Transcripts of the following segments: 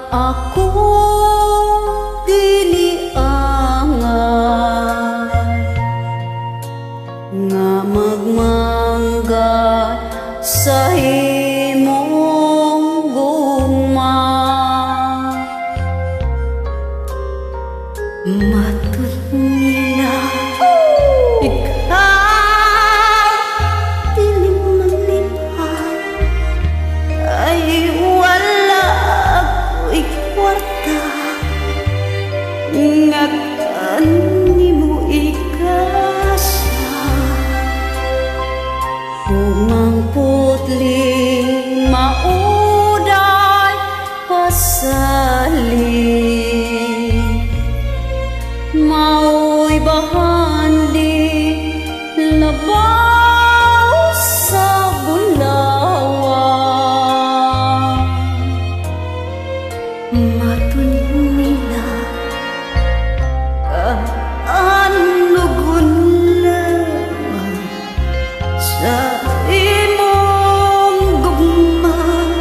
Ako dili angan nga magmangga sa imong gugma. Matud nila ikaw dili manlipat, ay wala ako'y kwarta nga kanimo ikasa. Umang putli mauday pasali, mao'y bahandi labaw sa bulawa. Matun nila kaanugon lamang sa imong gugma.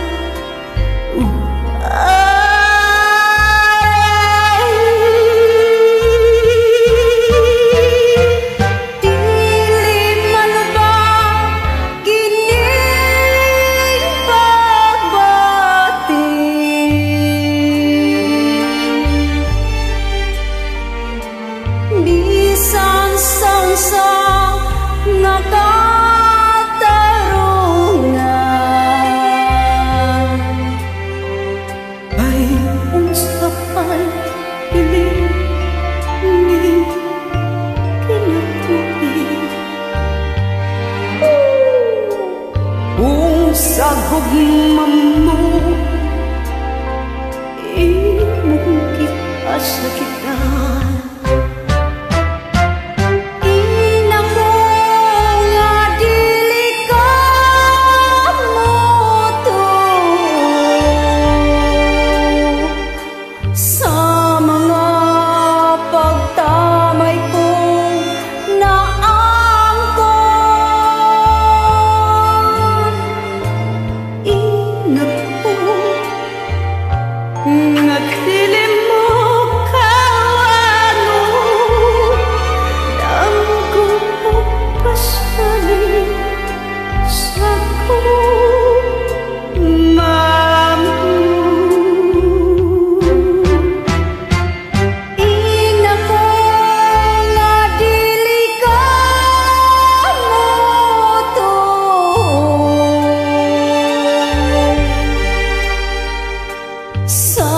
Bisan sang-sang nga katarungan, ay unsa pa'y piling ni kinatuig. Kung sa gugma mo imong kitasakitan, nagdilim mo kawano, damgo mo pasali sa kumamu. Ina ko nga dili ka mo to, sa